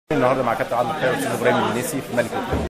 النهارده مع كابتن عادل الخير والاستاذ ابراهيم المنيسي في ملك